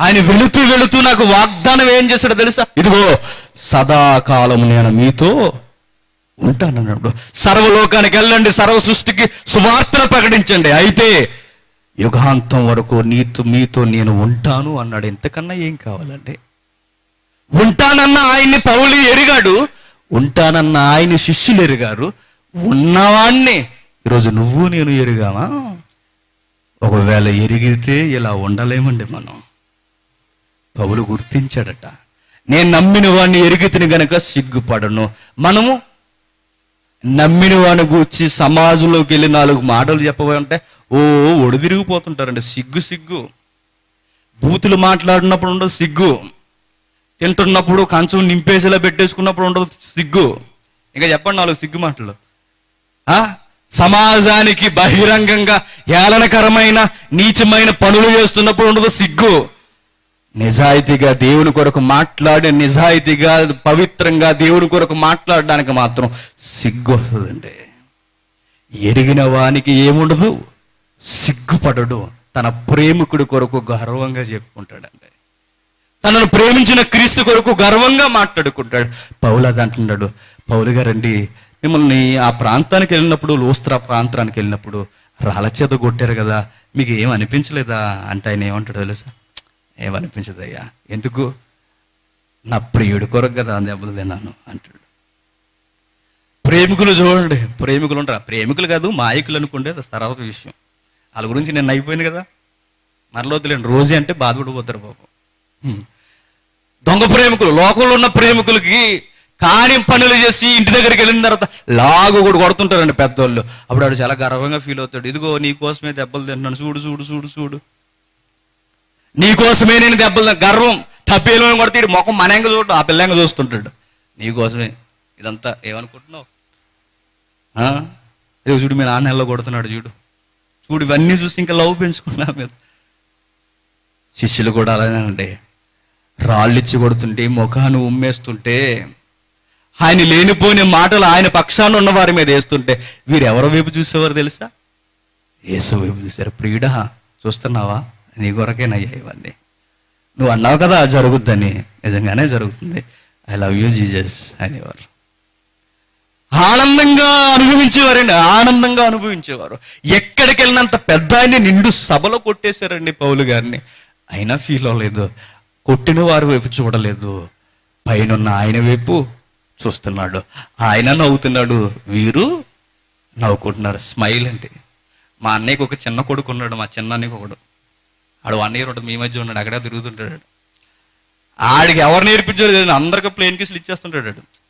ఆయన వెళుతూ వెళుతూ నాకు వాగ్దానం ఏం చేశాడో తెలుసా? ఇదిగో సదాకాలం నేను మీతో ఉంటానన్నాడు. సర్వలోకానికి వెళ్ళండి, సర్వ సృష్టికి సువార్తను ప్రకటించండి, అయితే యుగాంతం వరకు మీతో నేను ఉంటాను అన్నాడు. ఎంతకన్నా ఏం కావాలండి? ఉంటానన్న ఆయన్ని పౌలు ఎరిగాడు, ఉంటానన్న ఆయన శిష్యులు ఎరిగారు. ఉన్నవాణ్ణి ఈరోజు నువ్వు నేను ఎరిగామా? ఒకవేళ ఎరిగితే ఇలా ఉండలేమండి మనం. పౌలు గుర్తించాడట, నేను నమ్మిన వాడిని ఎరిగితిని గనక సిగ్గుపడను. మనము నమ్మిన వాడిని గూర్చి సమాజంలోకి వెళ్ళి 4 మాటలు చెప్పబోయంటే ఒడిదిరిగిపోతుంటారండి. సిగ్గు. బూతులు మాట్లాడినప్పుడు ఉండదు సిగ్గు, తింటున్నప్పుడు కంచం నింపేసేలా పెట్టేసుకున్నప్పుడు ఉండదు సిగ్గు. ఇంకా చెప్పండి 4 సిగ్గు మాటలు. సమాజానికి బహిరంగంగా ఏళనకరమైన నీచమైన పనులు చేస్తున్నప్పుడు ఉండదు సిగ్గు. నిజాయితీగా దేవుని కొరకు మాట్లాడి, నిజాయితీగా పవిత్రంగా దేవుని కొరకు మాట్లాడడానికి మాత్రం సిగ్గు వస్తుందండి. ఎరిగిన వానికి ఏముండదు, సిగ్గుపడడు. తన ప్రేమికుడి కొరకు గర్వంగా చెప్పుకుంటాడండి. తనను ప్రేమించిన క్రీస్తు కొరకు గర్వంగా మాట్లాడుకుంటాడు. పౌలు అది అంటున్నాడు, పౌలు గారండి మిమ్మల్ని ఆ ప్రాంతానికి వెళ్ళినప్పుడు, లోస్త్రా ప్రాంతానికి వెళ్ళినప్పుడు రాళ్ళ చేత కొట్టారు కదా, మీకు ఏం అనిపించలేదా అంటే ఆయన ఏమంటాడు తెలుసా? ఏమనిపించదయ్యా, ఎందుకు? నా ప్రియుడి కొరకు కదా దెబ్బలు తిన్నాను అంటాడు. ప్రేమికులు చూడండి, ప్రేమికులు ఉంటారు. ప్రేమికులు కాదు మాయకులు అనుకుంటే అది తర్వాత విషయం. వాళ్ళ గురించి నేను అయిపోయింది కదా, మరలో తెలియదు. రోజే అంటే బాధపడిపోతారు పాపం. దొంగ ప్రేమికులు, లోకంలో ఉన్న ప్రేమికులకి కాని పనులు చేసి ఇంటి దగ్గరికి వెళ్ళిన తర్వాత లాగు కూడా కొడుతుంటారండి పెద్దోళ్ళు. అప్పుడు వాడు చాలా గర్వంగా ఫీల్ అవుతాడు, ఇదిగో నీకోసమే దెబ్బలు తింటున్నాను, చూడు నీకోసమే నేను దెబ్బలు. గర్వం తప్పేలో కొడతాడు, ముఖం మనంగా చూడు, ఆ పిల్లంగా చూస్తుంటాడు. నీకోసమే ఇదంతా ఏమనుకుంటున్నావు? ఇదిగో చూడు మీ నాన్న ఎలా కొడుతున్నాడు, చూడు ఇవన్నీ చూసి ఇంకా లవ్ పెంచుకున్నా మీద. శిష్యులు కూడా అలానేనండి, రాళ్ళిచ్చి కొడుతుంటే, ముఖాన్ని ఉమ్మేస్తుంటే, ఆయన లేనిపోయిన మాటలు ఆయన పక్షాన ఉన్న వారి మీద వేస్తుంటే వీరు ఎవరి వైపు చూసేవారు తెలుసా? యేసు వైపు చూశారు. ప్రియుడా చూస్తున్నావా, నీ కొరకేనయ్యా ఇవన్నీ. నువ్వు అన్నావు కదా జరుగుద్దని, నిజంగానే జరుగుతుంది. ఐ లవ్ యూ జీసస్ అనేవారు. ఆనందంగా అనుభవించేవారండి, ఆనందంగా అనుభవించేవారు. ఎక్కడికి వెళ్ళినంత పెద్ద ఆయన్ని నిండు సభలో కొట్టేశారండి పౌలు గారిని. అయినా ఫీల్ అవ్వలేదు, కొట్టిన వారి వైపు చూడలేదు, పైన ఆయన వైపు చూస్తున్నాడు. ఆయన నవ్వుతున్నాడు, వీరు నవ్వుకుంటున్నారు. స్మైల్ అండి. మా అన్నయ్యకి ఒక చిన్న కొడుకు ఉన్నాడు, మా చిన్న అన్నయ్యకి ఒకడు. ఆడు 1 year ఉంటుంది, మీ మధ్య ఉన్నాడు, అక్కడే తిరుగుతుంటాడు. ఆడికి ఎవరు నేర్పించాడు, అందరికీ ప్లేన్ కిస్లు ఇచ్చేస్తుంటాడు.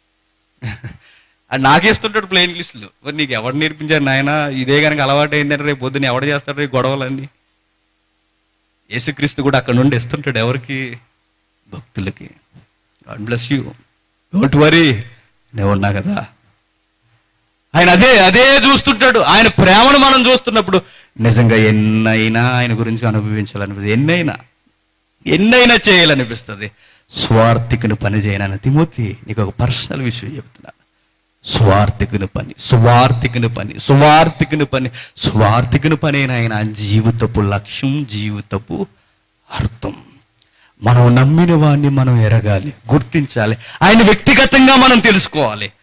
అది నాకేస్తుంటాడు ప్లేన్ కిస్లు. మరి నీకు ఎవరు నేర్పించారు నాయన, ఇదే కనుక అలవాటు అయిందంటే రేపు పొద్దున్న ఎవడు చేస్తాడు రేపు గొడవలన్నీ. యేసుక్రీస్తు కూడా అక్కడ నుండి ఇస్తుంటాడు ఎవరికి? భక్తులకి. God bless you, don't worry, నేను ఉన్నా కదా. ఆయన అదే చూస్తుంటాడు. ఆయన ప్రేమను మనం చూస్తున్నప్పుడు నిజంగా ఎన్నైనా ఆయన గురించి అనుభవించాలనిపిస్తుంది, ఎన్నైనా చేయాలనిపిస్తుంది. స్వార్థికుని పని చేయనని తిమోతి, నీకు ఒక పర్సనల్ విషయం చెప్తున్నాను. స్వార్థికుని పని ఆయన జీవితపు లక్ష్యం, జీవితపు అర్థం. మనం నమ్మిన వాడిని మనం ఎరగాలి, గుర్తించాలి, ఆయన వ్యక్తిగతంగా మనం తెలుసుకోవాలి.